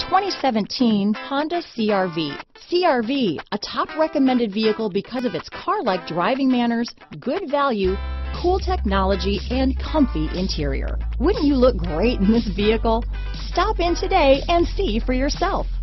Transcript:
2017 Honda CR-V. CR-V, a top recommended vehicle because of its car-like driving manners, good value, cool technology, and comfy interior. Wouldn't you look great in this vehicle? Stop in today and see for yourself.